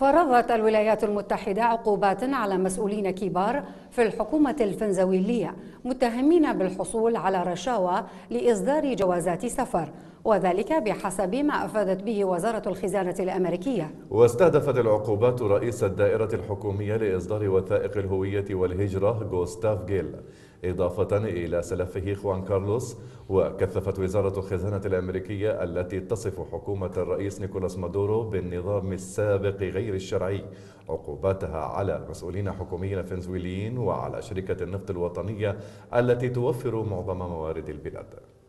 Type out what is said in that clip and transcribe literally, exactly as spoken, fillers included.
فرضت الولايات المتحدة عقوبات على مسؤولين كبار في الحكومة الفنزويلية متهمين بالحصول على رشاوى لإصدار جوازات سفر، وذلك بحسب ما أفادت به وزارة الخزانة الأمريكية. واستهدفت العقوبات رئيس الدائرة الحكومية لإصدار وثائق الهوية والهجرة غوستاف جيل، إضافة إلى سلفه خوان كارلوس. وكثفت وزارة الخزانة الأمريكية التي تصف حكومة الرئيس نيكولاس مادورو بالنظام السابق غير الشرعي عقوباتها على مسؤولين حكوميين فنزويليين وعلى شركة النفط الوطنية التي توفر معظم موارد البلاد.